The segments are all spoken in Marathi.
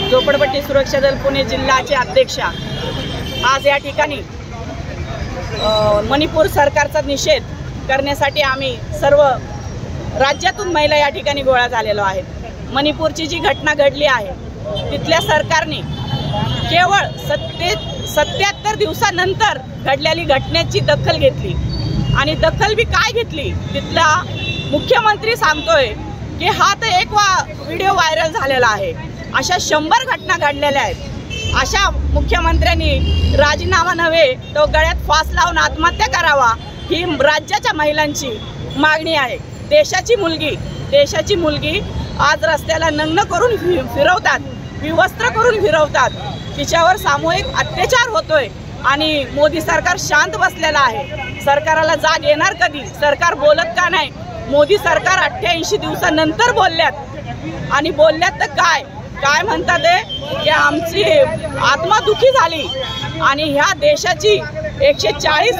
झोपडपट्टी सुरक्षा दल पुणे जिल्ह्याचे अध्यक्ष आज या ठिकाणी मणिपूर सरकारचा निषेध करण्यासाठी आम्ही सर्व राज्यातून महिला या ठिकाणी गोळा झालेलो आहेत। मणिपूरची जी घटना घडली आहे तिथल्या सरकारने केवळ 77 दिवसानंतर घडलेली घटनेची दखल घेतली आणि दखल बी काय घेतली, तिथला मुख्यमंत्री सांगतोय की हा तर एक व्हिडिओ व्हायरल झालेला आहे, अशा 100 घटना घडलेल्या आहेत। अशा मुख्यमंत्र्यांनी राजीनामा नव्हे तो गळ्यात फास लावून आत्महत्या करावा ही राज्याच्या महिलांची मागणी आहे। देशाची मुलगी आज रस्त्याला नग्न करून फिरवतात, विवस्त्र करून फिरवतात, तिच्यावर सामूहिक अत्याचार होतोय आणि मोदी सरकार शांत बसलेला आहे। सरकारला जाग येणार कधी? सरकार बोलत का नाही? मोदी सरकार 88 दिवसानंतर बोलल्यात आणि बोलल्यात तर काय म्हणतात ते की आमची आत्मा दुखी झाली आणि ह्या देशाची 140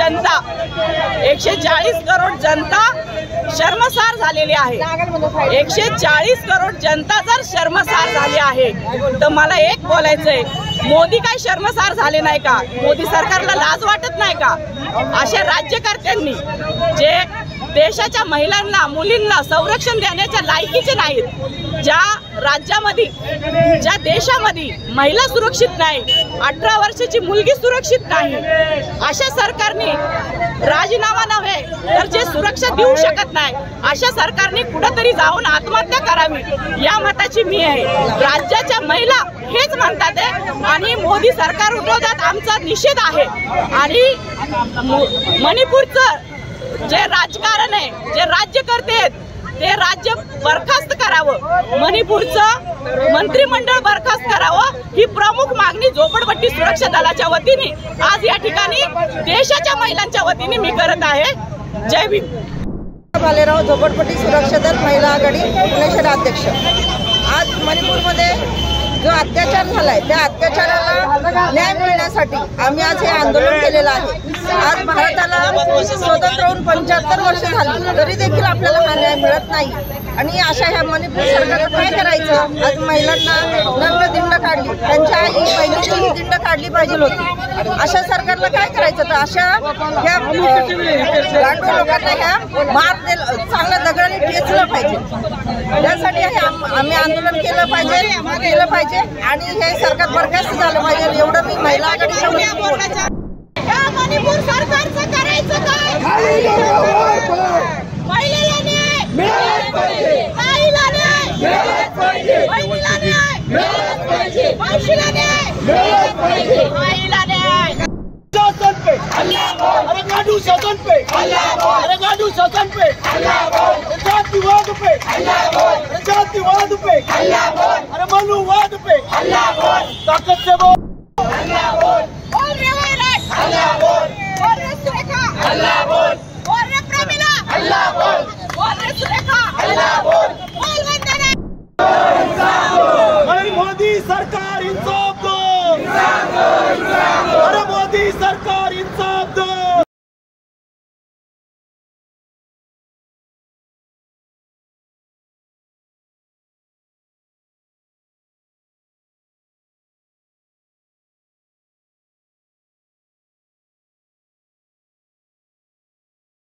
करोड जनता शर्मसार झालेली आहे। 140 करोड जनता जर शर्मसार झाली आहे तर मला एक बोलायचंय, मोदी काय शर्मसार झाले नाही का? मोदी सरकारला लाज वाटत नाही का? अशा राज्यकर्त्यांनी जे देशाच्या महिलांना मुलींना संरक्षण देण्याच्या लायकीचे नाहीत, ज्या राज्यामध्ये ज्या देशामध्ये महिला सुरक्षित नाही, 18 वर्षाची मुलगी सुरक्षित नाही, अशा सरकारने राजीनामा नव्हे तर जे सुरक्षा देऊ शकत नाही अशा सरकारने कुठेतरी जाऊन आत्महत्या करावी या मताची मी आहे। राज्याच्या महिला हेच म्हणतात आहे आणि मोदी सरकार विरोधात आमचा निषेध आहे आणि मणिपूरचं जे राजकारण आहे, जे राज्यकर्ते आहेत ते राज्य बरखास्त करावं, मणिपूरचं मंत्रिमंडळ बरखास्त करावं ही प्रमुख मागणी झोपडपट्टी सुरक्षा दलाच्या वतीने आज या ठिकाणी देशाच्या महिलांच्या वतीने मी करत आहे। जय भीम। भालेराव, झोपडपट्टी सुरक्षा दल महिला आघाडी पुणे शहर अध्यक्ष। आज मणिपूरमध्ये जो अत्याचार झालाय त्या अत्याचाराला न्याय मिळण्यासाठी आम्ही आज हे आंदोलन केलेलं आहे। आज भारताला स्वतंत्र होऊन 75 वर्ष झाली तरी देखील आपल्याला हा न्याय मिळत नाही आणि अशा ह्या मणिपूर सरकारला काय करायचं? आज महिलांना नग्न दिंड काढली, त्यांच्या आई बहिणीची दिंड काढली पाहिजे होती। अशा सरकारला काय करायचं? तर अशा ह्या गांडूळ लोकांना ह्या चांगल्या दगडाने ठेचलं पाहिजे। त्यासाठी आम्ही आंदोलन केलं पाहिजे आणि हे सरकार बरखास्त झालं पाहिजे एवढं मी महिला आघाडीच्या वतीने बोलते। मणिपूर सरकारचं करायचं काय? महिलेला न्याय मिळाला पाहिजे, ताईला न्याय मिळाला पाहिजे, बहिणीला न्याय मिळाला पाहिजे, मावशीला न्याय मिळाला पाहिजे, आईला न्याय। शासन पे अरे गांडू शासन पे, अरे गांडू शासन पे, जातिवाद पे, जातिवाद पे, अरे मनुवाद पे ताकत से बोल।